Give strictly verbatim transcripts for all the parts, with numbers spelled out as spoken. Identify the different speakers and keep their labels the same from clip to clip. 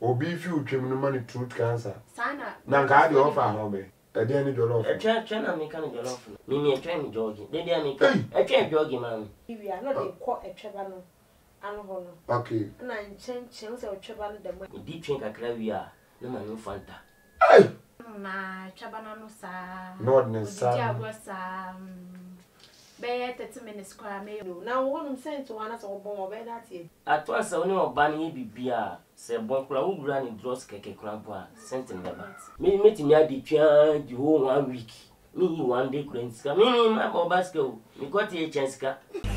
Speaker 1: Obi fi utwem no money tooth cancer.
Speaker 2: Sana.
Speaker 1: Na nka de offer ho be. E dey ni jollof.
Speaker 3: E twa twa na me kan jollof. Me me twa me jogging. Dey dey me kan. E twa jogging man.
Speaker 2: We are not dey call e tweba no. Ano ho no.
Speaker 1: Okay.
Speaker 2: Na nchen chen se o tweba no dem.
Speaker 3: Di twen kakra wi a na ma no fanta.
Speaker 1: Hey.
Speaker 2: Na tweba no sa.
Speaker 1: Lord ne sa.
Speaker 2: Di agwa sa. Be thirty minutes kwa me. Na wo no sense wo ana so bon wo be that e.
Speaker 3: Ato asa oni oba ne bibia se bon kura wo gura ni dross keke kura po a sentin beba. Me metimi adi twa di ho one week. Me one day kura ntika. Me me ma oba ska o. Me got a chance ka.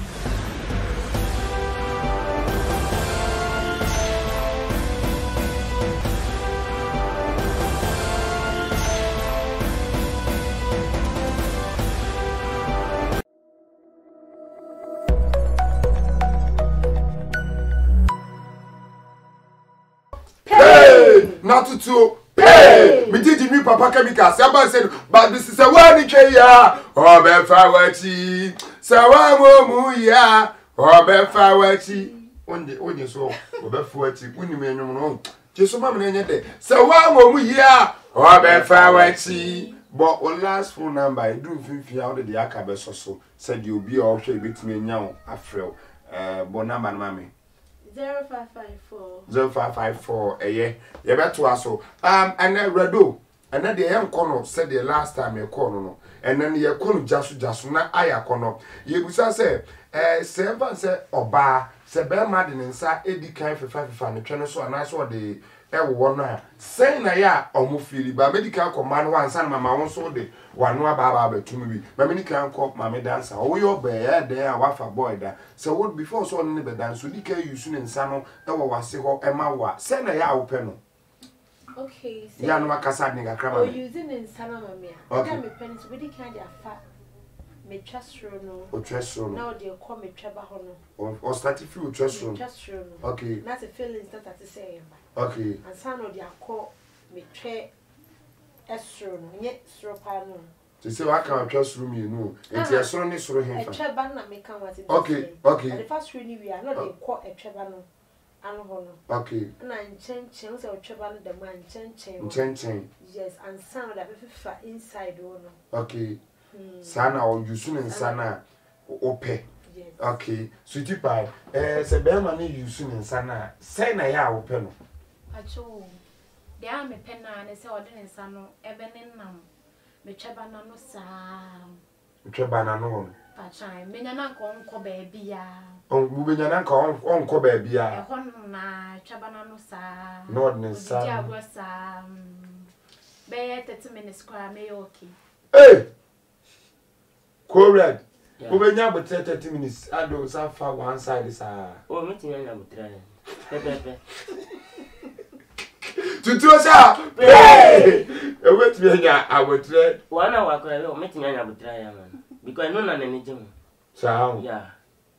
Speaker 1: Not to two. Hey, we did the Papa Chemikals. Somebody said, but this is a one in Kenya. Oh, be fawachi. Sawa mo ya. Oh, be fawachi. On the on your soul. Oh, be fawachi. Uni me no no. Just mama na nyede. Sawa mo ya. Oh, be fawachi. But on last phone number, I do fifty out of the akabe so said you be all sure bit me now. Afro. Uh, bon number mami.
Speaker 2: zero five five four
Speaker 1: zero five five four eh yeah you better also um and then redo and then the young corner said the last time you call no and then you call jasu jasu na aya corner you busa say eh seven say oba say be mad in nsa edi kan five five ne twene so na so the e wo no a say na ya omo feel ba medical command one san mama won so de wanu aba aba betumi bi ma medical call mama dancer o yo be ya den a wafa boy da so what before so no be dance so dika use ne nsa no e wo wase ho e ma wa say na ya wo pe no.
Speaker 2: Okay, so
Speaker 1: ya no makasa ni gakra ma
Speaker 2: o using in sama mama ya okay me pen so we can dey afa me twasro no
Speaker 1: o twasro no
Speaker 2: now dey call me tweba ho no
Speaker 1: o start if you twasro no
Speaker 2: twasro no
Speaker 1: okay
Speaker 2: na the feelings that at say
Speaker 1: okay
Speaker 2: and san no dey call me twe esro no nye sro pa no
Speaker 1: to say what can twasro me no enti esro ni sro hemfa
Speaker 2: tweba na me kan what
Speaker 1: okay okay
Speaker 2: the first really we are not dey call e tweba no ano ho no
Speaker 1: okay
Speaker 2: na nchen chen so tweba no dem nchen chen
Speaker 1: nchen chen
Speaker 2: yes and san that be fa inside o no
Speaker 1: okay sana o use ne sana ope
Speaker 2: yes
Speaker 1: okay sweetie pie eh se be ma ne use ne sana say na ya ope no
Speaker 2: acho de a me pena ne se ode ne nsa no ebe ne nam me tweba na no sa
Speaker 1: tweba na no
Speaker 2: pa chan me nya na nko nko ba bia
Speaker 1: on bu be nya na nka on ko ba bia
Speaker 2: e ho na tweba na no sa
Speaker 1: no ne sa
Speaker 2: di agwa sa be thirty minutes kwa me okay
Speaker 1: eh correct we be nya about thirty minutes ado sa fa one side sa
Speaker 3: Oh, me tin nya butra. Pepe pepe.
Speaker 1: tutu sa eh e wait me nya abotre
Speaker 3: Wana wakora we me tin nya butra ya man. Because no na ne jim.
Speaker 1: sa
Speaker 3: Yeah.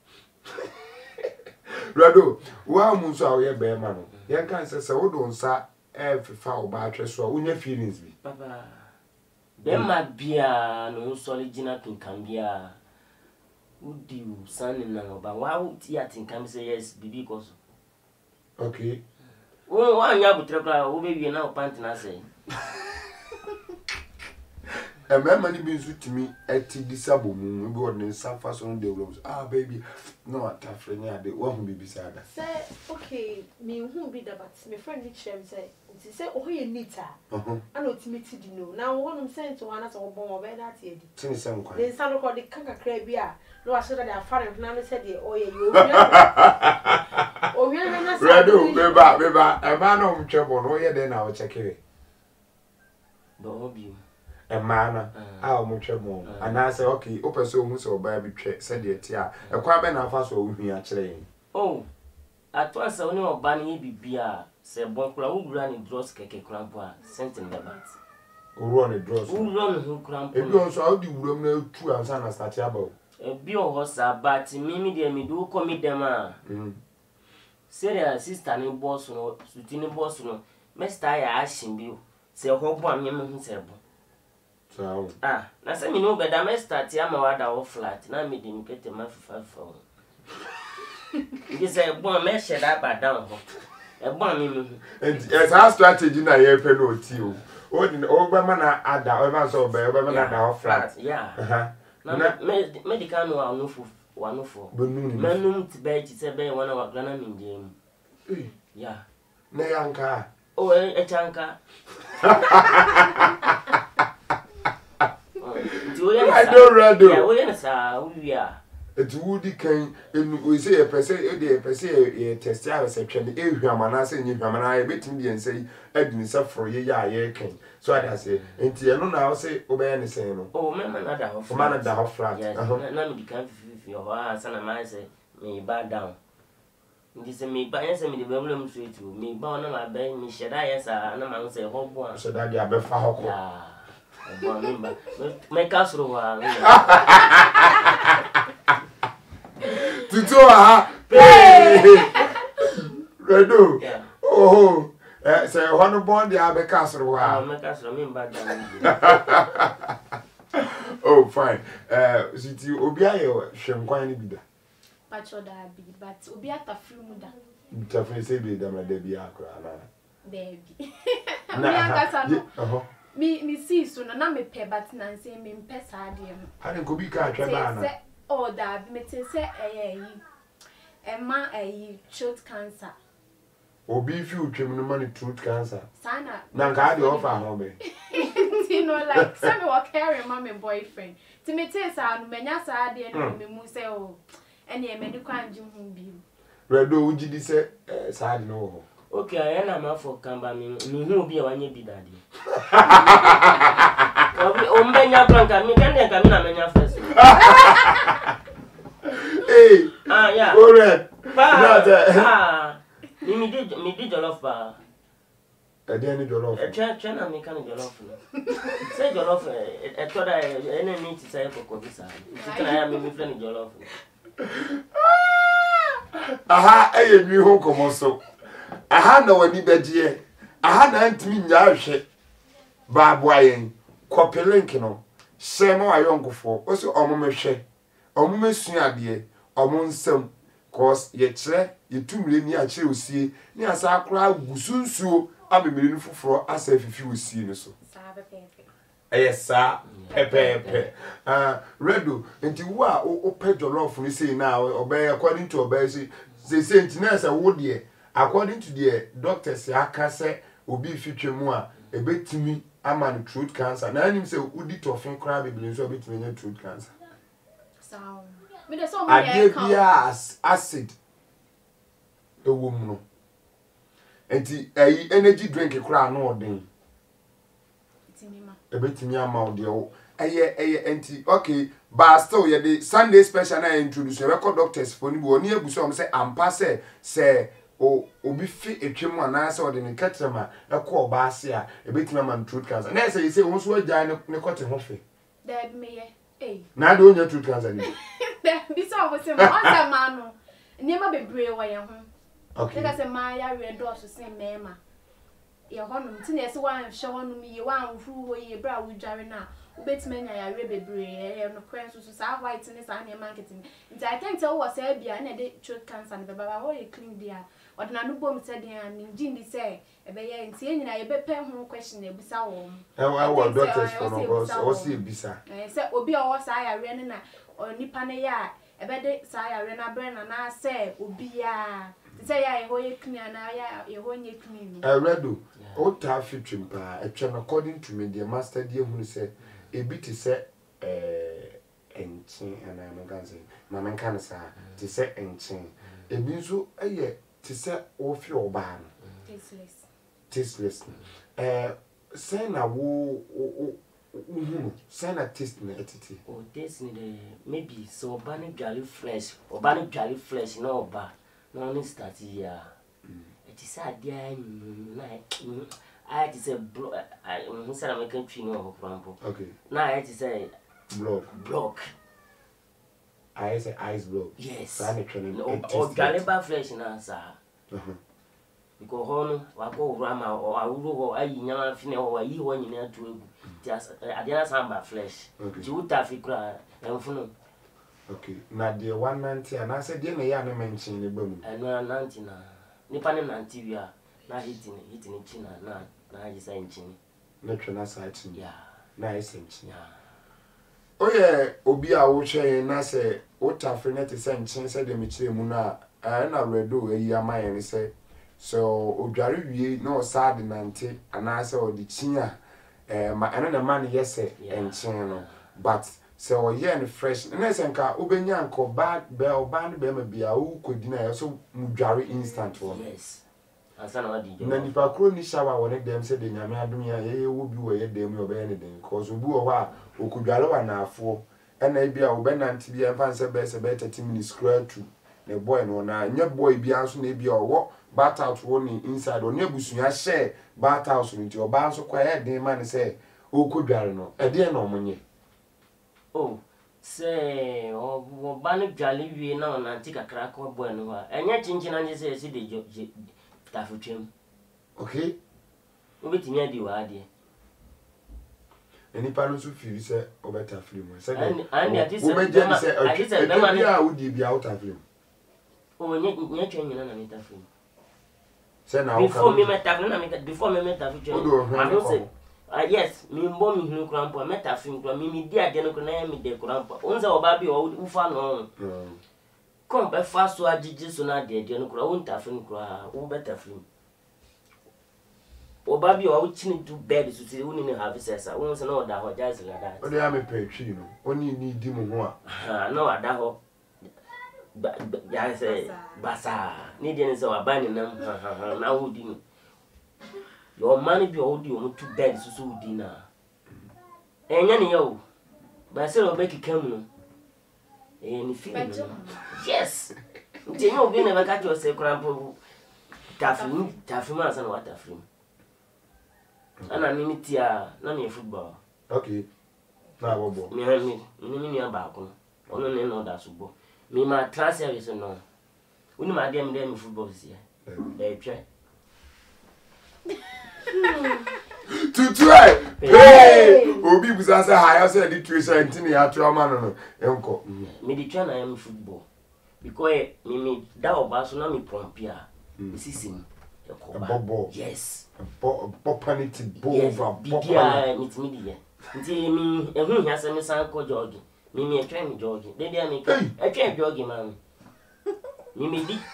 Speaker 1: Rado, wa mu so awe be ma no. Yen kan se se wo do nsa e fifa oba atwe so wo nya feelings bi.
Speaker 3: Papa. Dem ma bia no solid gina kin kan bia. Udi u san na oba wa uti atinkan say yes bibi koso.
Speaker 1: Okay.
Speaker 3: Wo wa nya butre kra wo be wie na o pant na say.
Speaker 1: E me ma ni bi nsu timi eti disabo mu bi won nsa fa so no develop. Ah baby, no atafre nya de wo hu bibi sada.
Speaker 2: say okay me hu bi da but me friend ni chem say nti say o ye nita
Speaker 1: Mhm.
Speaker 2: ana otimiti di no na wo no sense wo ana so wo bon wo be that e di
Speaker 1: Tini se nkwa.
Speaker 2: the nsa no ko de kanka kra bi a no wa so da afare na no say de o ye yo o wi na na say
Speaker 1: Rado, beba, beba, e ma no mtwebo no ye de na wo chekere.
Speaker 3: Do obi.
Speaker 1: E ma na a o mtwebo. Ana say okay, o pese o hu se oba bi twe se de ti a. E kwa be na afa so o hu a kire yin.
Speaker 3: Oh. Ato asa oni oba ne bibia se bon kura wo gura ni dross keke kura po a sentin beba.
Speaker 1: Uru on the draws.
Speaker 3: Wo run hu kura po.
Speaker 1: Ebi on so how di wuram na tu ansa na start aba.
Speaker 3: Ebi o ho sa but mimi de mi do ko mi dem a.
Speaker 1: Mhm.
Speaker 3: Serial sister ni boss no, suti ni boss no. Mesta ya ashin bi o. Se ho bo am yem hu se bo.
Speaker 1: So,
Speaker 3: Ah, na se mi no be da mesta ti ama wada wo flat na mi de mi kete ma fifa fa. Ngi se bo me she da ba down ho. e ba mi mu
Speaker 1: and as our strategy na ye pe no ti o o di o ba mana ada o ba so ba o ba mana da flat
Speaker 3: yeah
Speaker 1: aha
Speaker 3: na medical no anu fu wanu fu menum ti be ti se be wana wa grana mi dem
Speaker 1: eh
Speaker 3: yeah
Speaker 1: na yanka
Speaker 3: o e chanka
Speaker 1: I don't read
Speaker 3: yeah we na sa we are
Speaker 1: it woody can we say a person a person a test I was actually a human say you human I bet me and say Edwin suffer for ye ya ye can so I say and you know now say obey any say no
Speaker 3: oh man man that of
Speaker 1: man that of flat
Speaker 3: yes na me can fi your ha sana man say me back down ndi say me ba yes me the problem straight to me ba na ma be me sheda yes na man say ho bo
Speaker 1: so that dia be fa hoko
Speaker 3: yeah bo me ba me kasro wa
Speaker 1: Tutu ha Redo oh eh say hono bond dia be kasro
Speaker 3: ah
Speaker 1: ha
Speaker 3: me kasro me ba down
Speaker 1: oh fine eh siti obi aye hwenkwan ni bi da
Speaker 2: Pacho da bi but obi atafiri mu da
Speaker 1: tafiri say bi da ma da bi akra na
Speaker 2: baby me akasa no
Speaker 1: oh
Speaker 2: mi mi si so no na me pe but na nse me mpe sa de no
Speaker 1: ani ko bi ka atwa ba na
Speaker 2: oh da bi me te se eh yi ema eh throat cancer
Speaker 1: obi fi utwem no man throat cancer
Speaker 2: sana
Speaker 1: na nka de offer ho be
Speaker 2: you know like some we carry my boyfriend ti me te sa no menya sa de no me mu se o ene e medical anju hu bi
Speaker 1: redo ugidi se sa de no ho
Speaker 3: okay I na ma for kamba mi mi hu obi e wanye bi dade obi o mbenya kwanka mi kan de ka mi na menya first
Speaker 1: eh
Speaker 3: ah yeah
Speaker 1: correct
Speaker 3: pa ah mi mi di mi di jollof ba
Speaker 1: e de ni jollof
Speaker 3: e twa twa na mi kan jollof say jollof e to da ene ni ti say for kobi sa ti na ya mi mi friend jollof
Speaker 1: aha eye nwi ho komo so aha na wani beje aha na ntimi nya ahwe baabo ayen kopelink no semo ayonkofo o se omomehwe omomesu ade omo nsam cause ye kire ye tumire ni a kire osie ni asa akora gusunsuo amemire ni foforo asa fifi osie ni so
Speaker 2: sa pepe
Speaker 1: ayesa pepe ah redo enti wo a o pe jollof ni say na obey according to obey say say say enti na say wo de according to the doctors aka say obi fitwemu a ebetimi ama no throat cancer na anim say udi tofin kra bebele so obetimi nya throat cancer
Speaker 2: so me de so me
Speaker 1: e ka acid ewo mu no enti ayi energy drink kra no odin
Speaker 2: tinima
Speaker 1: ebetimi ama ode o eye eye enti okay but still ye the Sunday special na introduce we record doctors for ni bi oni eguso am say ampa say say o obi fi etwem ana say ode ne katrema ekọ ba ase a ebetimi ama throat cancer na say say won so agya ne kote ho fe
Speaker 2: da bi me ye eh
Speaker 1: na de onya throat cancer ni
Speaker 2: bi so wo se mo asa ma no niema bebre wo ye ho
Speaker 1: okay
Speaker 2: ka say ma ya re do so sen mema ye ho no ti na se wan hwe ho no mi ye wan huru ho ye bra wo dware na ubetime nya ya re bebre ye no kwen so so sa white ni sa na marketing nti I think say wo say bia na de throat cancer ni baba ho ye clean dia odna no bom say dia mi gindi say e be ye nti enyina ye be pen ho question e bisa wo
Speaker 1: e wa wa doctors for no o si ebisa
Speaker 2: eh say obi o wo sa ya re ni na nipa ne ya e be de sa ya re na bre na na say obi ya say ya ye ho ye clean na ya ye ho nye clean
Speaker 1: eh redo o ta fitwim pa e twa according to me the master die hu say ebi ti se eh enchin ana no ganze ma men kan sa ti se enchin ebi nso eye ti se ofi oba no
Speaker 2: tasteless
Speaker 1: tasteless eh say na wo hu say na taste na etiti
Speaker 3: o taste ni de maybe so oba ni dwale fresh oba ni dwale fresh na oba na ni start ya it is a dia na I just say block. I said I'm making tree no example.
Speaker 1: okay
Speaker 3: now I just say
Speaker 1: block
Speaker 3: block
Speaker 1: I say ice block
Speaker 3: yes
Speaker 1: so I training
Speaker 3: or galeba fresh na sa
Speaker 1: uh-huh
Speaker 3: because hono wa ko rama o awuro ho ayi nyama fine ho ayi ho nyina to egu just adena samba fresh ji uta fikra enfuno
Speaker 1: okay na de one ninety and I said dey na ya na mention ne bamu
Speaker 3: eno ninety na nipa ne nanti wi a na hiti ne hiti ne china na na ji sai nchini
Speaker 1: na twena sa chini
Speaker 3: ya
Speaker 1: na ese nchini
Speaker 3: ya
Speaker 1: oye obi a wo hwe na se wo tafre na te se nchini se de me kire mu na eh na redo eyi amaye ne se so odware wie na o sad nante ana se o di chinya eh ma ana na man yese enchin no but se o ye ne fresh na se nka obenya nko bad be o band be ma bia wo kodi na so mudware instant wo
Speaker 3: yes asana wadi jo
Speaker 1: na nipa kro ni shower wo ne dem se de nyame adum ya ye wo bi wo ye dem yo be ne den cause obi wo ha okudware wa na afo ena bia wo be nante bia fan se be se be thirty minutes square to the boy no na nya boy bia nso na bia wo bat out wo ni inside o ne busunya share bat house nti o ba nso kwa ye den man se okudware no e de na omunye
Speaker 3: oh se o ba ne dwale wie na o nanti kakra ko boy no ha enya chinchina nje se se de jo tafutwem
Speaker 1: okay
Speaker 3: obetimi adi wa ade
Speaker 1: eni pa no so firi se obeta free mo se
Speaker 3: and and ati se
Speaker 1: o meje ni se
Speaker 3: ati se be ma
Speaker 1: bia wo di bia out of free
Speaker 3: o nye nye twen nyina na meta free
Speaker 1: se na
Speaker 3: before me meta free na me before me meta free I don't say ah yes me mbo mi hunu krampo meta free kra me mi di ade no na me de krampo onza oba bi o ufa no kom be fa so agigi so na de de no kra won ta free kra wo beta free oba bi o chini do bed so say woni ne have sex won se na oda ho jazz la that
Speaker 1: o de am pe twi no oni ni di mo ho a
Speaker 3: ah no ada ho ya say basa ni de ne se wa ba ni nam na wo di ni your man bi o di o mu to bed so so di na enya ne yo ba se o be kikam no eh ni fi yes nti no bi ne ba ka jo se krampo tafim tafim asa na wata film ana mimi tia na me football
Speaker 1: okay na bobo
Speaker 3: mi ha mi ni mi ni aba ko ono ne no da subo mi ma transfer is no uni ma dem dem football si e twa
Speaker 1: tutu eh obi busa say higher say the tuition ntini ya twa ma no no enko
Speaker 3: me di twa na am football because mi mi da oba so na mi pompia sisim e ko ba yes
Speaker 1: bo bo panity bo over
Speaker 3: bo panity mitimi di ye nti mi ehun hia se mi san ko jogging mi mi etwa mi jogging de dia mi etwa jogging man mi mi di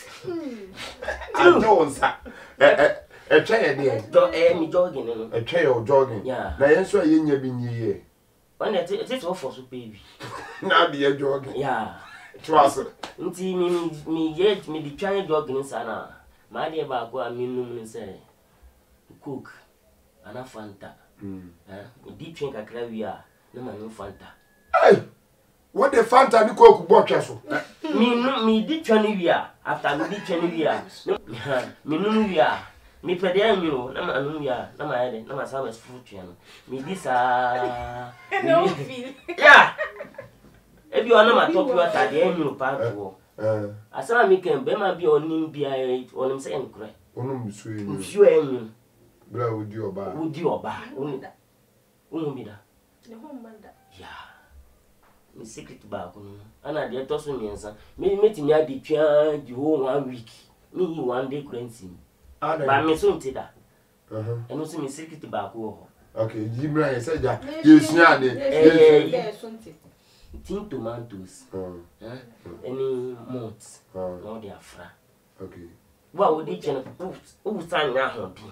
Speaker 1: I don't sa eh etwa ye de
Speaker 3: do eh mi jogging no
Speaker 1: etwa ye jogging na ye nso ye nya bi nyi ye
Speaker 3: when it it so for so baby
Speaker 1: na be jogging
Speaker 3: yeah
Speaker 1: trust
Speaker 3: nti mi mi mi ye mi di twa jogging sana ma de ba ko aminum ni se cook ana fanta mm eh di twen kakra wi a na ma no fanta
Speaker 1: hey what the fanta ni cook bo twa so
Speaker 3: mi no mi di twen wi a after mi di twen wi a mi no wi a mi pede anyu na ma no wi a na ma yede na ma sa ma fruit twen mi di sa
Speaker 2: no feel
Speaker 3: yeah ebi ona ma top water de anyu pa to eh asama mi kan be ma bi onim bia onim se enkure
Speaker 1: onum su enyu
Speaker 3: su enyu
Speaker 1: bra odi oba
Speaker 3: odi oba oni da onu mi da
Speaker 2: ne ho mbanda
Speaker 3: ya mi secret ba ko no ana de to so miensa me metimi adi twa di ho one week me one day currency ba me so ntida
Speaker 1: uh-huh
Speaker 3: eno so mi secret ba ko ho
Speaker 1: okay jibra ye se ja yesu ade
Speaker 2: eh so ntida
Speaker 3: tin tomatoes eh any mots no they are fra
Speaker 1: okay
Speaker 3: wa wo di chen o sanya ho bi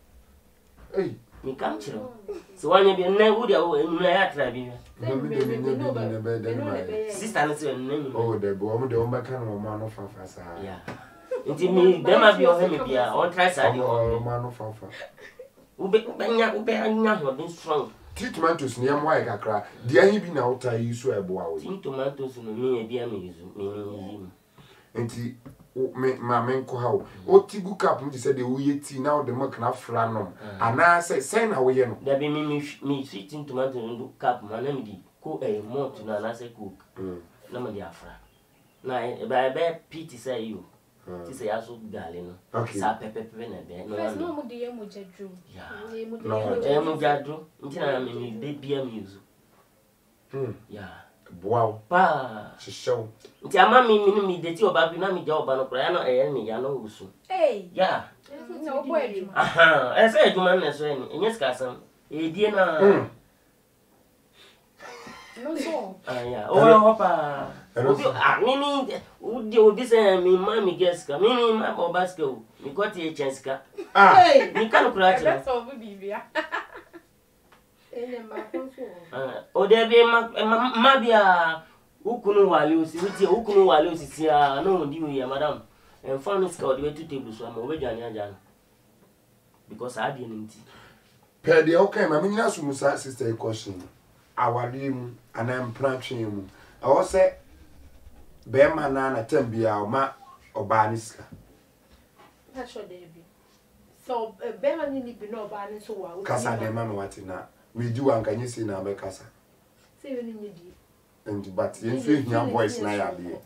Speaker 1: eh
Speaker 3: mi kam chiro so wanya bi na wo dia wo enu na ya tra bi
Speaker 1: no mi de mi de na be de ma
Speaker 3: sister no se enu
Speaker 1: oh de bo mo de o ma kan o ma no fa fa sa
Speaker 3: yeah nti mi dem abi o he mi bia on try side
Speaker 1: o ma no fa fa
Speaker 3: ube banya ube anya ho den strong
Speaker 1: tea tomatoes ni am why kakra de ahi bi na uta yi so ebo awo
Speaker 3: tea tomatoes no mi e bia mi yuzu mi mi
Speaker 1: enti me ma men ko ha o tigu cap mu say de wo ye tea na o de mo kana fra no ana say say na wo ye no
Speaker 3: da bi mi mi mi sweet tea tomato no cap ma na mi di ko e mo to na na say cook na ma di afra na e ba be pity say you ti say aso gale no sa pepe pepe na be no
Speaker 2: no mo di ye mo jadru
Speaker 3: ya
Speaker 2: mo di
Speaker 3: e mo jadru nti na mi mi de bia mi yuzu
Speaker 1: hmm
Speaker 3: ya
Speaker 1: Wow.
Speaker 3: Pa.
Speaker 1: She show.
Speaker 3: Nti ama mi mi mi de ti oba bi na mi ja oba no kra na e ni ya no wusu.
Speaker 2: Hey.
Speaker 3: Yeah.
Speaker 2: No boy.
Speaker 3: Aha. E say adwuma na so ni. Enye ska sam. E die na.
Speaker 1: Mm.
Speaker 2: No so.
Speaker 3: Ah yeah. O ho pa. Obi ah mi mi udi obi say mi ma mi geska. Mi mi ma oba ska o. Mi got e chance ka.
Speaker 1: Ah.
Speaker 2: Hey.
Speaker 3: Mi kan kra chi.
Speaker 2: That's all we be bia. Ele ma konso.
Speaker 3: Ah. O de bi ma ma bia ukunu wale osi uti ukunu wale osi sia no ndi we ya madam. En fa no ska o de two tables so am o be dwane aja no. Because I didn't.
Speaker 1: Per the okay, my mean as musa sister question. Awalim and I'm planting mu. I was say be man na tambia o ma obaniska.
Speaker 2: That's sure they be. So be man ni bi no ba ni so wa.
Speaker 1: Kasa de man what na. We do an can you see na be kasa.
Speaker 2: Say we ni di.
Speaker 1: And but you feel your voice na ya be.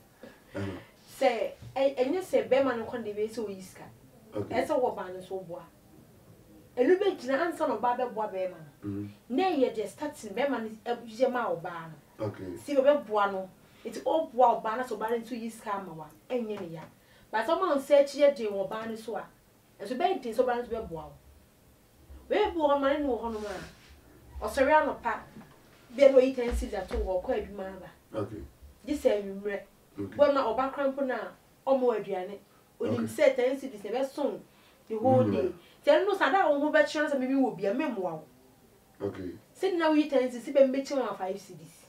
Speaker 2: Say enye say be man kon de be so iska.
Speaker 1: Okay.
Speaker 2: Ese wo ba ni so boa. Elu be gina ansa no ba be boa be man.
Speaker 1: Mhm.
Speaker 2: Na ye just starting be man e ma oba no.
Speaker 1: Okay.
Speaker 2: Si be boa no. It's all boa oba na so ba ntu iska ma wa. Enye ne ya. But some man say chie de wo ba ni so a. Eso be ntin so ba ntu be boa. We boa man no ho no ma. Osori anopa. Be no yi ten si da to wo kwa aduma ba.
Speaker 1: Okay.
Speaker 2: This say nwure.
Speaker 1: Okay.
Speaker 2: Bo na oba krampo na omo aduane. Onim say ten si dis e be son the whole day. Tell no sada wo ho be kire say me wo bia memwa wo.
Speaker 1: Okay.
Speaker 2: Say na we ten si be mbe kire five cedis.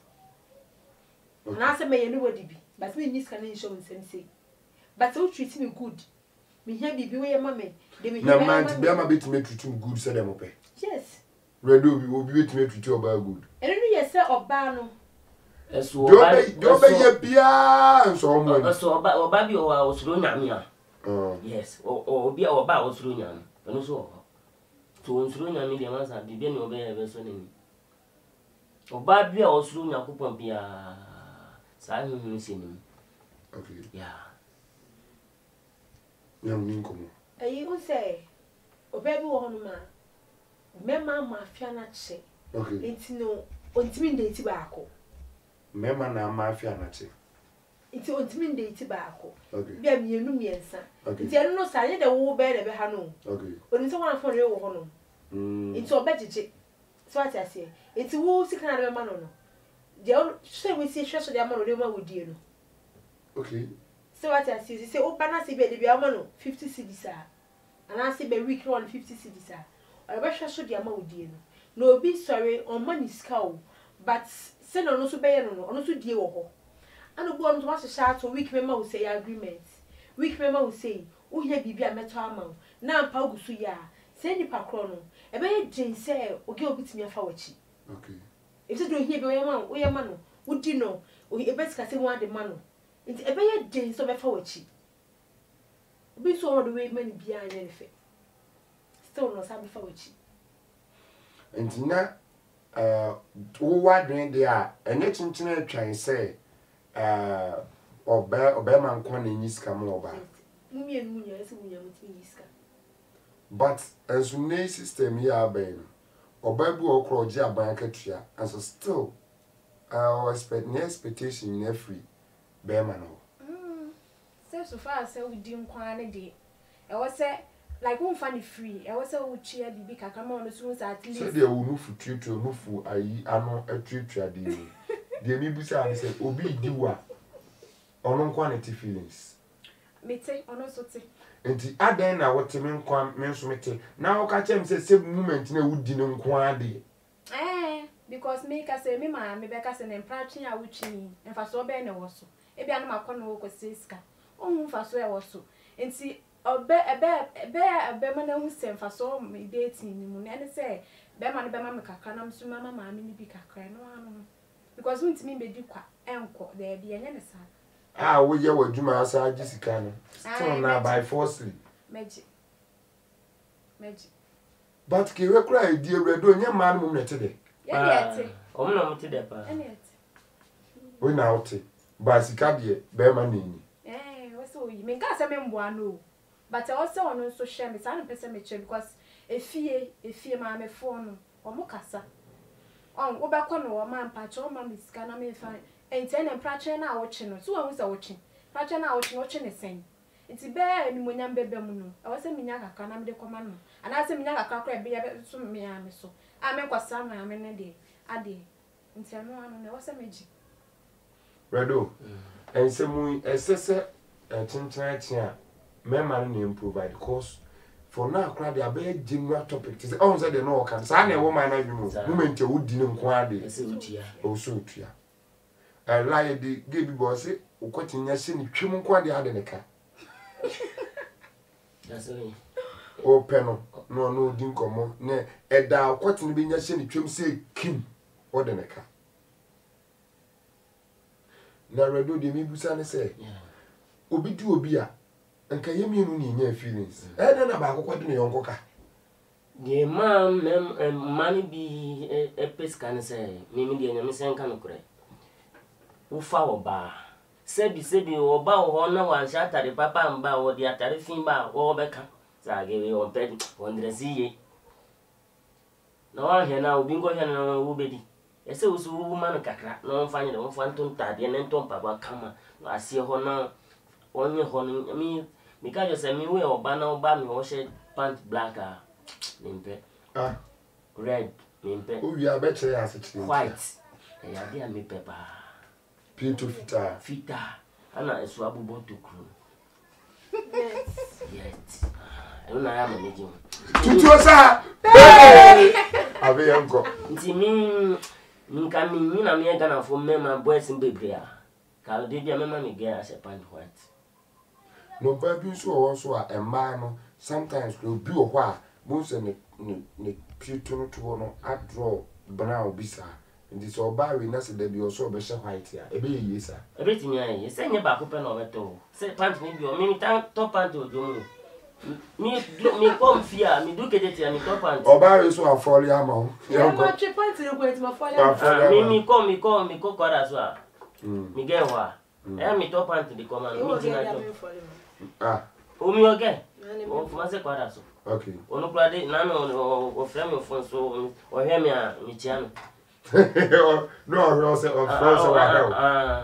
Speaker 2: Na say me ye no wadi bi. But me ni scan insurance nsem say. But you treat me good. Me hear bibi we ma me. De me
Speaker 1: Na man ti be ma bit me treat good say dem ope.
Speaker 2: Yes.
Speaker 1: Redo bi obi bit me treat oba good.
Speaker 2: Eno no ye say oba no.
Speaker 3: Eso oba.
Speaker 1: Do be ye bia nso mo.
Speaker 3: Eso oba oba bi o wa osuro nyame a.
Speaker 1: Oh.
Speaker 3: Yes. O obi oba osuro nyame. Eno so o. To osuro nyame de ma sa bibi ni oba ye be so ni. Oba bi a osuro nyakopon bia sa hu hu se ni.
Speaker 1: Okay.
Speaker 3: Yeah.
Speaker 1: Nyam ni nkomo.
Speaker 2: Ayi wo say oba bi wo ho no ma. Mema mafia na che.
Speaker 1: Okay.
Speaker 2: Enti no ontimi ndeti baako.
Speaker 1: Mema na mafia na che.
Speaker 2: Enti ontimi ndeti baako.
Speaker 1: Okay.
Speaker 2: Bia mienu miensa.
Speaker 1: Okay.
Speaker 2: Enti eno no sa ye de wo be de be ha no.
Speaker 1: Okay.
Speaker 2: Oni so wan fo re wo ho no.
Speaker 1: Mm.
Speaker 2: Enti obejeje. So ati ase. Enti wo sika na be ma no no. Je o se we si hwe so de ma no de ma wodie no.
Speaker 1: Okay.
Speaker 2: So ati ase se o bana se be de bia ma no fifty cedis a. Ana se be week one fifty cedis a. Or be hwe so de ma wodie no. No obi sorry on money ska o. But se no no so be ye no no. Ono so die wo ho. Ano bo ono to wa hye to week member will say agreement. Week member will say wo hia bibia meto ama wo. Na ampa gusu ya. Se ni pakro no. E be ye gin say oge obitimi afa wachi.
Speaker 1: Okay.
Speaker 2: If you do hia be we man, wo ye man no. Wo di no. O e be sika se ho ade man no. Nti e be ye gin so be fa wachi. Obi so all the way man bia anya ne fe. Still no sabe fa wachi.
Speaker 1: Nti na eh wo wadwen de a enye chinchina atwan say eh oba oba man kwa na nyiska mo oba.
Speaker 2: Mumie nu nya ese munya mutimi yiska.
Speaker 1: But as we system ya ben oba bi okro je aban katua and so still our expect ne expectation in every be man no.
Speaker 2: Mm. So so far say we di nkwa ne de. E wo say like won find free. E wo say wo chia bibi kakra ma ono so at least.
Speaker 1: So there will no fu tutu no fu ayi ano atuatua de. De mi bu say say obi di wa ono nkwa ne ti feelings.
Speaker 2: Mete ono so te.
Speaker 1: Enti adan na wote me nkwa me nso mete na wo ka chem say save moment na wudi ne nkwa de.
Speaker 2: Eh, because me ka say me ma me be ka say na mpratwe a wutwi emfa so be ne wo so. E bia no makono wo kwese sika. Ohun fa so e wo so. Enti obe ebe ebe ebe ma na hu se emfa so me dating ni mu na ne say be ma no be ma me kakra na mso mama ma me ni bi kakra no ano. Because won timi be di kwa enko there bi enye ne sa.
Speaker 1: Ah, wo ye wadwuma asa agisika no. Still na by forcefully.
Speaker 2: Meji. Meji.
Speaker 1: But ki we kura edi ewredo nye man mum nete de.
Speaker 2: Ye yete.
Speaker 3: Omo na muti de pa.
Speaker 2: Ene yete.
Speaker 1: We na ote. Ba sika de be ma na enyi.
Speaker 2: Eh, we so yi. Me ga say me mboa no. But I also ono so share me say no pese me che because efie efie ma me fo no. Omo kasa. On wo be ko no wo ma mpa che o ma me sika na me fa enti na prache na awoche no so won se woche prache na awoche no woche ne sen enti be ni monyam bebe mu no e wo se minya kakra na me de koma no ana se minya kakra kra be ya so me ya me so a me kwasa no ame ne de ade enti ano ano ne wo se meji
Speaker 1: redo ense mu esese chinchan chia me man na provide because for now crowd dey be genuine topic say on say dey no kan say na woman na dwumu moment e wodi ne nko ade
Speaker 3: ese utia
Speaker 1: o so utia eh lie dey give bo say ukotinya se ni twem nko ade ade ne ka
Speaker 3: that's it
Speaker 1: o peno no no di nkomo ne eda ukotini be nya se ni twem say kim o de ne ka na redo dey me busa ne say obi di obi a nka yemienu ni nya feelings eh na na ba akokọ de ne yonko ka
Speaker 3: the man mem money bi e pescan say me me de nyame sen kan kure ufa oba sebi sebi oba ho na wan shata de papa mba o di atare fin ba o beka za ge o pe on dresiye na wa he na obi ngo he na wo bedi ese usu wo man kakra na mfanye na mfa nton tade na nton papa kama na asie ho na onye ho mi mi ka jo se mi we oba na oba mi ho she pant black a nimpe
Speaker 1: ah
Speaker 3: red nimpe
Speaker 1: o wi abetire ase chiri
Speaker 3: white e ya dia mi pepa
Speaker 1: pinto fita
Speaker 3: fita ana esu abubo to kru
Speaker 2: yes
Speaker 3: yes e una ya manage
Speaker 1: tutu osa abe yanko
Speaker 3: nti mi mi ka mi ni na mi e gana fo mema boys mbebre a ka de bia mema mi get as a pant white
Speaker 1: no baby so o so a emma no sometimes we bi o ho a mo se ne ne pinto no to no a draw brown bisa ndi so ba we na se da bi o so be she white a ebe ye yesa
Speaker 3: ebe ti mi aye se nye ba ko pe no beto se pant ni bi o mi ta top pant o jo mu mi mi kom fia mi du kedete mi top pant
Speaker 1: o ba we so afoli ama o
Speaker 2: yanko ma tre pant ni ko enti ma fole
Speaker 3: mi mi kom mi kom mi ko kwara so a mi ge ho a e mi top pant di koma mi ti na jo
Speaker 1: ah
Speaker 3: o mi o ge o fuma se kwara so
Speaker 1: okay
Speaker 3: onu plade na no o frame o fon so o he mi a mi tia no
Speaker 1: no no se o so wa ha
Speaker 3: ah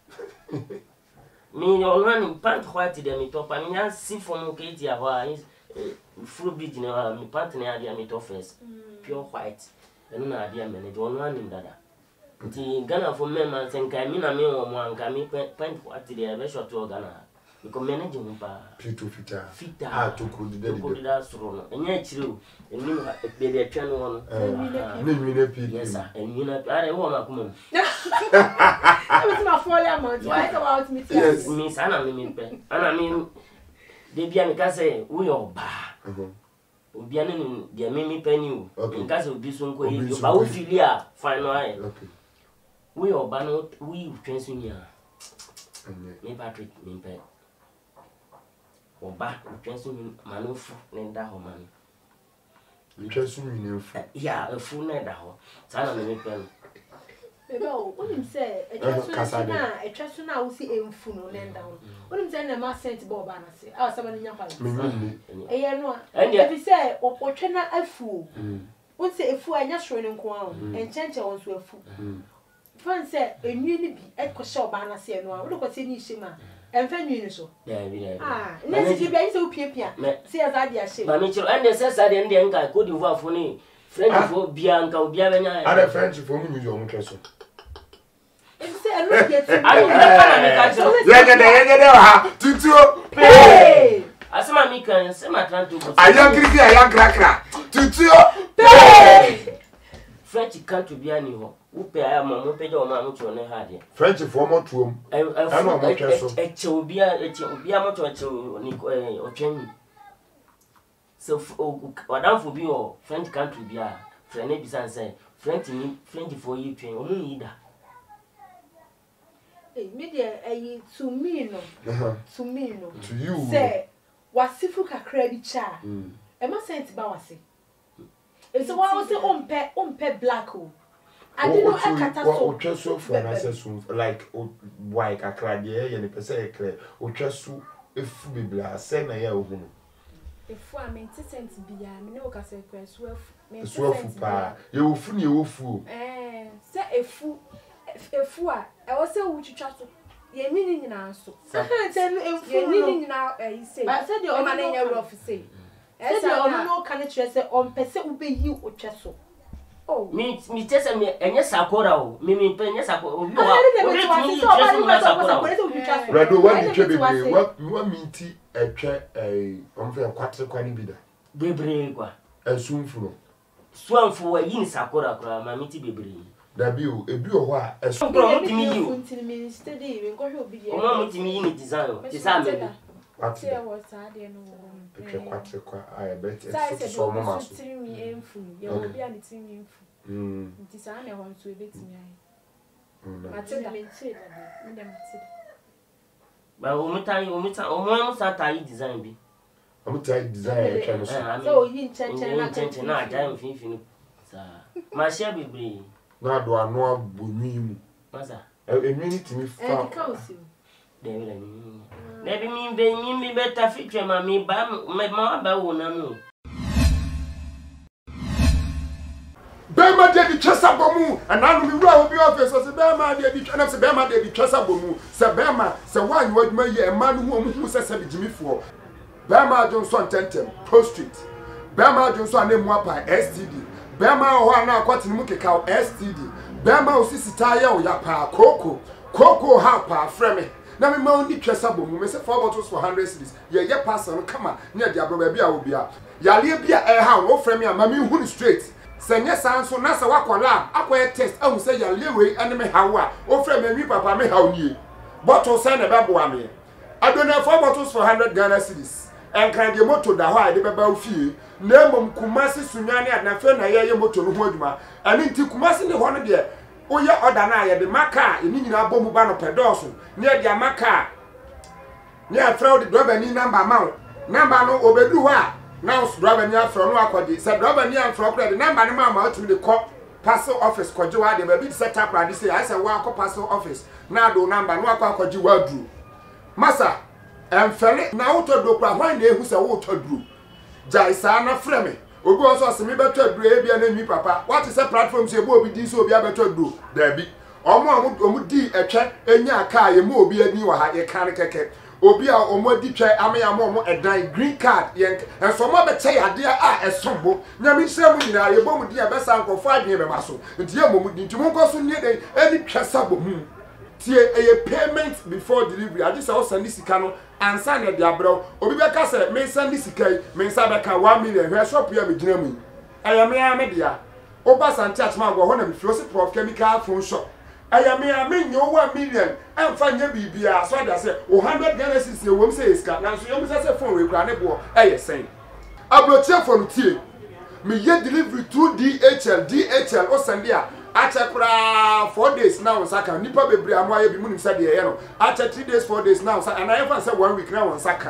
Speaker 3: mi o run pant white de mi top mi na si fon ke ti a ho a full beat ni mi pant ni ade mi top first pure white enu na ade me ne do onu anim dada nti Ghana for me man senka mi na mi o mo anka mi pant white de be short o Ghana because manage mu pa
Speaker 1: pinto fita
Speaker 3: fita
Speaker 1: ah to ko de
Speaker 3: ko de da soro no enya chire o eni no be de atwa no no
Speaker 1: ni mi na pi
Speaker 3: yes sir eni na are wo ma kuma
Speaker 2: I'm my fole amount why about me
Speaker 1: yes
Speaker 3: mi sana mi mi pe ana mi de bia mi ka say wo yo ba obi ane ni de mi mi pe ni o mi ka say obi so nko yi ba wo fili a final ai
Speaker 1: okay
Speaker 3: wo yo ba no we twensu nya mi Patrick mi pe oba twensu manofu ne da ho man
Speaker 1: mi twensu mi ne fu
Speaker 3: ya efu ne da ho sana mi mi pe
Speaker 2: bebe o onim se etwaso na etwaso na wo si emfu no ne nda ho onim se na ma sent bo ba na se a saba ni nya kwa
Speaker 1: mi ni
Speaker 2: eye no e bi se otwe na afu won se efu anya soro ne nko a enchenche won so afu fan se enwi ni bi e ko she oba na se no a wo ko se ni hye ma emfa nwi ni so
Speaker 3: ya bi ya
Speaker 2: ah ne si bi ayi se opia pia se ya za dia she
Speaker 3: ma mi chiro ende se sa de ende nka ko di vo fo ni friend fo bia nka obia benya
Speaker 1: ada friend fo mu nyu o mutwe so
Speaker 2: se e no get to
Speaker 3: ayi na mi ka chiro
Speaker 1: yegede yegede ha tutuo
Speaker 2: hey
Speaker 3: asema mi kan se ma tranto ko
Speaker 1: ayan kriki ayan krakra tutuo
Speaker 2: hey
Speaker 3: French can't be any ho upe aya mo mo peje o ma mo cho ne ha de
Speaker 1: French fo mo tuom
Speaker 3: e
Speaker 1: no mo twa so
Speaker 3: e che obia e che obia mo cho che ni o twen so wadam fo bi o French country bia friend e bi san say French ni French fo yi twen o mu yi da
Speaker 2: eh me de ayi to me no to me no
Speaker 1: to you
Speaker 2: say wasifu kakra bi cha e ma sent ba wase e so wa wase ompe ompe black o ade no akata so
Speaker 1: o twa for an access like why kakra de ye ne pese e kre o twa so efu bibla se na ya ohunu
Speaker 2: efu a me sent bia me ne o ka se kra so efu
Speaker 1: me so efu pa ye ofu ne ofu
Speaker 2: eh se efu efu a e wo se wo twitwa so ye ni ni nyina so
Speaker 4: Ten efu
Speaker 2: ye ni ni nyina e say
Speaker 4: But said the
Speaker 2: man na nya rough say
Speaker 4: said the ono no kan kire se on pese ubeyi otwe so
Speaker 2: oh
Speaker 3: me me tese me enye sakora o me me enye sakora o bi wa
Speaker 4: o
Speaker 3: bi
Speaker 4: bi
Speaker 3: tumi
Speaker 4: so
Speaker 3: tese me
Speaker 4: ba
Speaker 3: sakora
Speaker 4: so
Speaker 1: Rado what the trebe be what what minti etwe eh omfe kwatre kwani bi da
Speaker 3: bebre kwa
Speaker 1: esumfu no
Speaker 3: suanfo wa yin sakora kra ma miti bebre
Speaker 1: da bi o ebi o ho a esu
Speaker 3: kra mo timi yi o
Speaker 4: until me steady we go obi
Speaker 3: o mo mo timi yi ni design o ti sa me
Speaker 1: kwatre
Speaker 2: say what sa de no
Speaker 1: etwe kwatre kwa a e bet
Speaker 2: say
Speaker 1: esu
Speaker 2: say
Speaker 1: so mo ma so
Speaker 2: tiri mi emfu ye obi a ni tiri mi emfu
Speaker 1: mm
Speaker 2: nti sa na ho nso ebetimi ayi
Speaker 1: mm
Speaker 2: Matilda
Speaker 4: me say that
Speaker 2: me dem Matilda
Speaker 3: ba o mo tan o mo tan o mo mo sa ta yi design bi
Speaker 1: I'm trying design etwe no so
Speaker 4: so yin chen chen na
Speaker 3: chen chen na ajan fin fin sa ma share bebre
Speaker 1: na do ano abonwi mu
Speaker 3: masa
Speaker 1: enwi timi fa
Speaker 4: Chemikals
Speaker 3: de be ni na bi mi be mi mi beta fitwe ma mi ba ma ba wo na no
Speaker 1: Bema de di twesa bomu ananu mi wura obi office so se bema de di twena se bema de di twesa bomu se bema se wanyu adwuma ye ema no hu omu se se bijimifo bema Johnson tentem prostrate bema Johnson anemu apa S T D bema ho ana akwatene mu keka S T D bema osisita ye o ya pa koko koko ha pa freme na me ma oni twesa bomu me se four bottles for one hundred cedis ye ye pass no kama ne de abro ba bia wo bia yale bia e ha wo freme ama me hu straight senye sanso na se wakola akoye test ahu se ya lewe ene me hawa o frɛ me mi papa me haw nie bottle se na bebo ame adona four bottles for one hundred Ghana cedis enkran de moto da ho a de beba ofie na mom kumasi sunwane adna fe na ye ye moto no ho adwuma ani nti kumasi ne ho no de oye order na ye de maka eni nyina bomu ba no pedoso ne de amaka ne afrɛ de driver ni number ma number no obedu ho a now driver near from no akodi said driver near from the number no ma to the call parcel office kwaji wa de be set up radi say I say wa call parcel office na do number no akwaji wa dru masa emfele na auto do kwa hwan na ehu say wo to dru jai sa na freme obi oso se me beto dru e bia na nwi papa what is a platform say bo obi di so obi abeto dru da bi omo omo di etwe enya aka ye mo obi ani wa ha ye kan keke obi a omodi twa amya mo mo edan green card yen enso mo be che ade a esombo nyame nsem nyina ye bom di e be san kofo adwen be maso nti ye mom di nti mo nkoso nie den ani twasa bo hu tie eye payment before delivery ade se o send sika no ansa na de abro obi be ka se me send sika me nsa be ka one million hwe shop ya me gina mu aya me ya me dia oba sante atma go ho na me fiosi prof chemical phone shop aya me ya me nyo one million emfa nya bibia so da say one hundred Ghana cedis e wom say iska na so yom say phone we kra ne bo eye sen abrochie phone tie me ye delivery through D H L D H L o send dia acha kra four days now saka nipa bebre amoa bi munim say de ye no acha three days four days now and I even say one week now on saka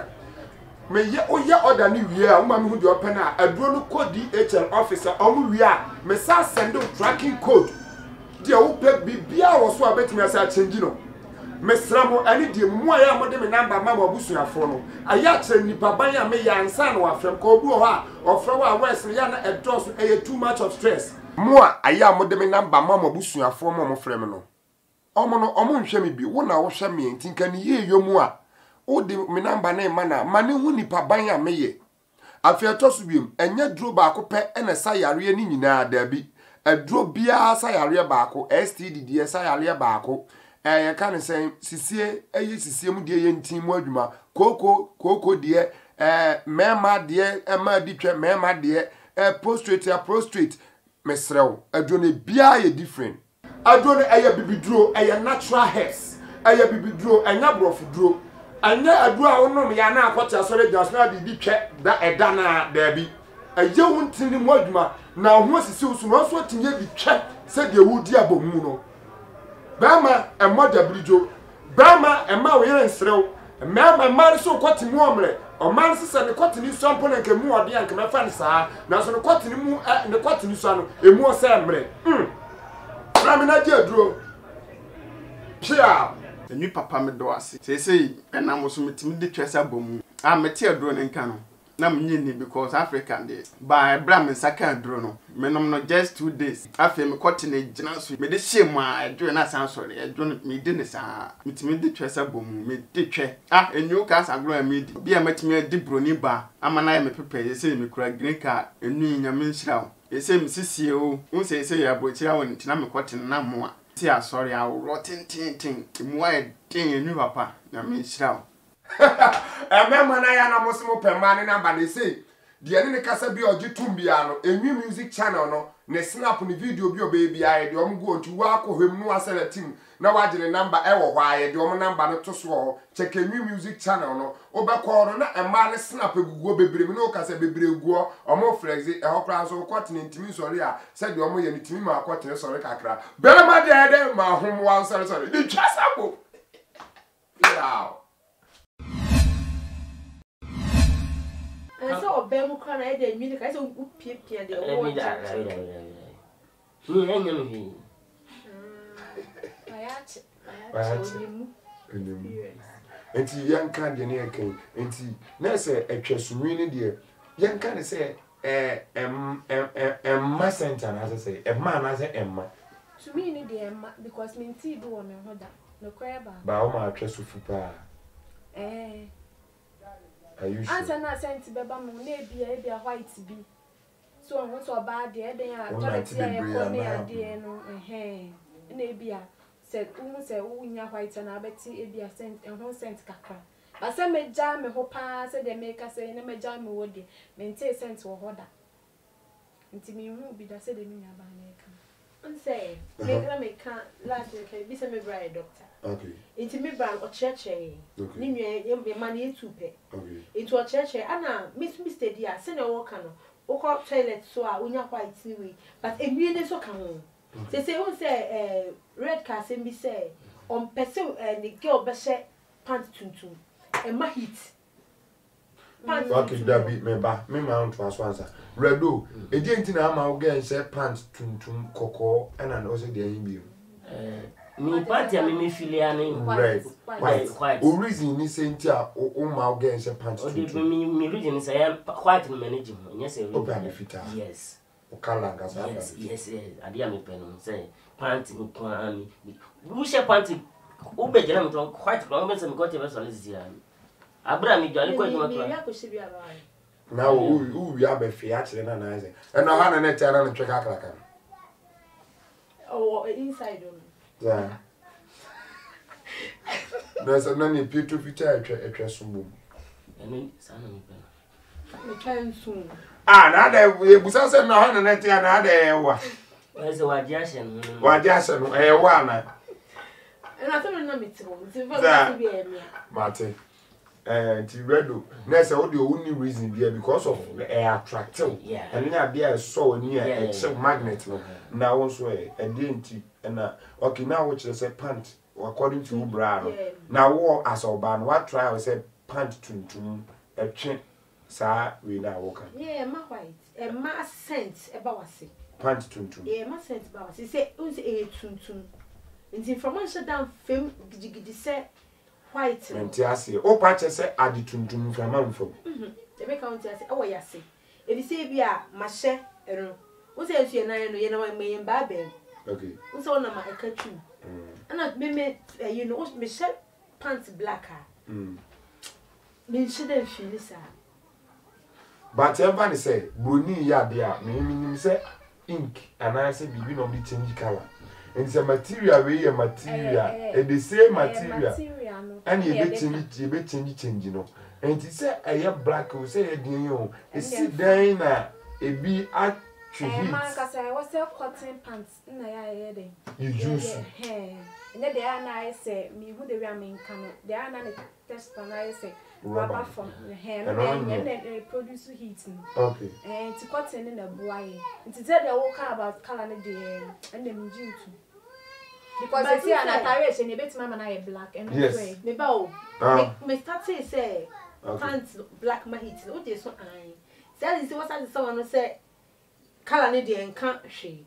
Speaker 1: me ye o ye order ni wie a uma me hu de open na aduro no code D H L officer omu wie a me sa send tracking code dia wo pe bibia wo so abetimi asa change no mesramo ani die mu aya mo de me number ma mo busuafo no aya kire nipa ban ya me ya ansa na wafrem ko obu ho a ofre wa west ya na edos e too much of stress mo a aya mo de me number ma mo busuafo mo mo frem no omo no omo nhwe me bi wo na wo hwe me ntinka ni ye yomu a wo de me number na ma na ma ne hu nipa ban ya me ye afia to so biem enye dro ba ko pe ene sa yare ni nyina da bi adro bia sa yare ba ko S T D die sa yare ba ko eh kan say sisie eyi sisie mu die ye ntin mu adwuma koko koko die eh mema die ema di twa mema die eh prostrate ya prostrate mesrew adro ne bia ye different adro ne eye bibidro eye natural hairs eye bibidro enya brofudro anya adro a wonom ya na akwata sore jasna di di twa da eda na da bi eye wontin mu adwuma na ho sisi usu no so tinye di twa se de wudi abomu no bama emoda brijo bama ema we nsrew mema mari so kwati mu omre o man sese ne kwati ni so ampo na nke mu ode anke mefa ne saa na so ne kwati ni mu ne kwati ni so ano emu o se mre hm ramina di aduro pia
Speaker 5: enwi papa me do ase sesei ena mo so metimi de twesa bomu a meti aduro ne nka no na mnyini because African day by bram second dro no me no no just two days afi me kwete na gina so me de shame a dro na san so e dro me de ne sa mitimi de twesa bomu me de twe ah enyu ka sa gro me di bia matimi de broni ba amana me pepe ye se me kura green car enu nya me nhira o ye se me sisie o un se se ya bo chira won tina me kwete na mo a ti asori a rotten tin tin mu a tin enu papa na me nhira o
Speaker 1: Emema na ya na mosimo pemane na ba ne say de ne kasa bi oji tumbia no Enwii music channel no ne snap ni video bi obaby aye de omgo ontu wa akohwem no asele team na wagene number e wo hwa aye de om number no to so check Enwii music channel no obekọ no na ema ne snap eguguo bebre mi no kasa bebre eguo omo flex e ho kra so kwotene ntimi sori a se de omo ye ntimi ma kwotene sori kakra bema de de ma hom wan sori sori de twasabo yeah.
Speaker 4: And so, Bemu can I did music. I saw Pippi and the old.
Speaker 3: Ni enye no hi.
Speaker 4: Bayat.
Speaker 1: Bayat. Enti yanka de ne kan. Enti na se etwesumi ne de yanka ne se eh em em em center na se e ma na se emma.
Speaker 2: To me ne de emma because me nti do me ho da. No kwere ba.
Speaker 1: Ba o ma atwesu fupa.
Speaker 2: Eh.
Speaker 1: Are you sure?
Speaker 2: Answer na sent beba mo na bia e bia white bi. So on so ba de e den a toilet ya e ko ne ade no eh na bia said um say unya white na beti e bia sent e ho sent kakra. Ba se meja me ho pa se de make say na meja me wo de me nte sent wo ho da. Nti me hu bi da se de me nya ba na e kan.
Speaker 4: And say, make na me kan last week be say me bride doctor.
Speaker 1: Okay.
Speaker 4: Into me brand or church eh. Ni nwe e mani etupe.
Speaker 1: Okay.
Speaker 4: Into a church eh ana miss mister dia se na wo kan no. Wo ko toilet so a unya white ni we. But Enwii ne so kan ho. Say say who say eh red car say be say on person eh the girl be she pant tuntum. E ma heat.
Speaker 1: Pants. Okay, that beat me back. Me ma to as answer. Redo. E dey ntina ama wo get say pants tuntum kokko and and also dey yin
Speaker 3: eh me party me me filia ni
Speaker 1: red white
Speaker 3: white.
Speaker 1: O reason ni say ntia o ma wo get say pants tuntum.
Speaker 3: O dey me me reason say white no manage mo. Nya say
Speaker 1: o ba me fita.
Speaker 3: Yes.
Speaker 1: O kala ngasa.
Speaker 3: Yes, yes, yes. Ade ya me pe no say pants ni kwa mi. Wo she pants o be jena me to white ko me say me go te be so lezi ya. Abra mi jale ko juma to.
Speaker 1: Na o o wi abefi a kire na na say. E no ha na na tia na no tweka kraka.
Speaker 4: Oh, inside on.
Speaker 1: Yeah. There's a nani Peter Peter etwa sumbu.
Speaker 3: Eno sana me pe.
Speaker 4: Me try soon.
Speaker 1: Ah, na da e busa se na ha na na tia na da e wa.
Speaker 3: We say wa dia hye no.
Speaker 1: Wa dia hye no e wa na.
Speaker 4: And I thought na me tiro. Nti fa be e me.
Speaker 1: Mate. Eh, ti redo. Na say what the only reason there because of e attractive.
Speaker 3: Yeah.
Speaker 1: And na there so ni e check magnet no. Na won so e e dey nti na okay now which say pant according to bra no. Na wo as oba no what try we say pant tuntum e twe sa we na wo kan.
Speaker 4: Yeah, ma white. E ma scent e ba wase.
Speaker 1: Pant tuntum.
Speaker 4: Yeah, ma scent ba wase. Say unse e tuntum. Nti information down fam gidi say white.
Speaker 1: Nti ase o pa che say adi tuntum from amfo.
Speaker 4: Mhm. E be count ase e wo yase. E bi say bia ma hye eno. Wo say asu na no ye na ma yen ba ben.
Speaker 1: Okay.
Speaker 4: Wo say na ma e ka twu. Ana me me you know me hye pants black ah.
Speaker 1: Mm.
Speaker 4: Me hye dem feel sa.
Speaker 1: But everybody say bruni ya dia me minim say ink and I say bibi no be change color. And it's a material we a material and the same material. And you be change you be change change no. And it say a black we say e din yo. E sit down na e be at
Speaker 2: eh man ka say we say cotton pants na ya ye dey.
Speaker 1: You use
Speaker 2: eh and they are na say me who dey wear me nkan no. They are na the test pan I say rubber from hair and then produce heat.
Speaker 1: Okay.
Speaker 2: And to cotton in a boy. It is there walk about color the and them jean too. Because I see an attire and a bit mama na black and gray.
Speaker 4: Me ba o. Me start say say pants black ma heat. O dey so eye. Say this was as someone say color ne dey nkan hwe.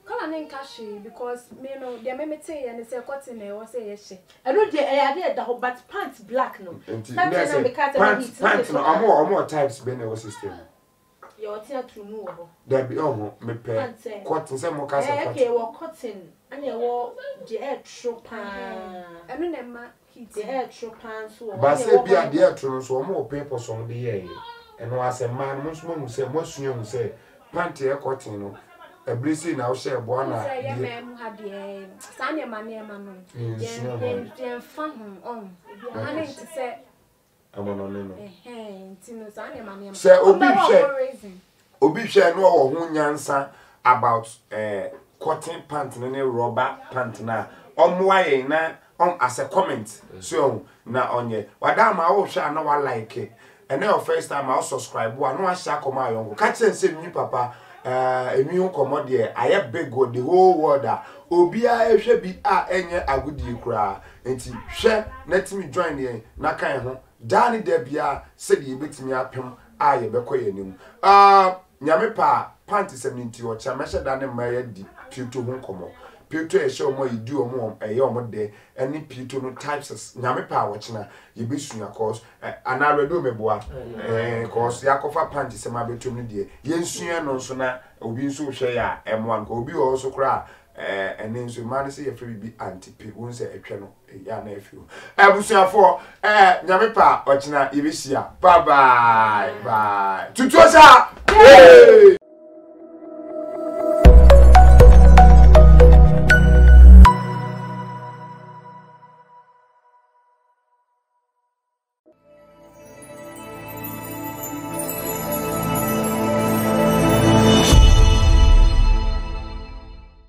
Speaker 2: Color name cashy because me no the me say and say cotton e was say she.
Speaker 4: I know the I did the whole but pants black no.
Speaker 1: Pants pants no omo omo types be na wo system.
Speaker 4: Your tia to move.
Speaker 1: There be omo me pe. Cotton say mo ka say cotton.
Speaker 4: Okay, wo cotton and e wo the air tropan.
Speaker 2: Eno na ma heat.
Speaker 4: The air tropan so.
Speaker 1: Ba say bia the air tro so omo paper so de ye. Eno ase man mo so mo say mo sunya mo say pant e cotton no. A blessing now share bona.
Speaker 2: Say me had the Sanya mania mano. Yen yen fan on. Ani to say
Speaker 1: I'm on no.
Speaker 2: Eh, Tino Sanya mania.
Speaker 1: Say obi share. Obi share no wo ho nyansa about eh cotton pant ne rubber pant na. Omwa ye na on as a comment. So na onye. Wada ma wo hwa na wa like. And then first time I subscribe wa no a share koma yongo. Ka chen say mi papa uh emi nkomo de aye big go the whole world a obia ehwe bi a enye agudi kura enti hwe natimi join ye na kan ho dani de bia se de betimi apem a ye bekoye nim ah nyame pa panty seventy o cha mesha dani maye di pito ho nkomo pito e show mo yidi o mo eye o mo de eni pito no types nyame pa wo china ye besua cause ana redo meboa eh cause yakofa panty se ma betum no de ye nsua no so na obi nso hwe ya emo anko obi o so kra eh ene nso man se ye free bi anti pe won se etwe no ya na afiu abusuafo eh nyame pa o china ye besia bye bye bye tutu osa hey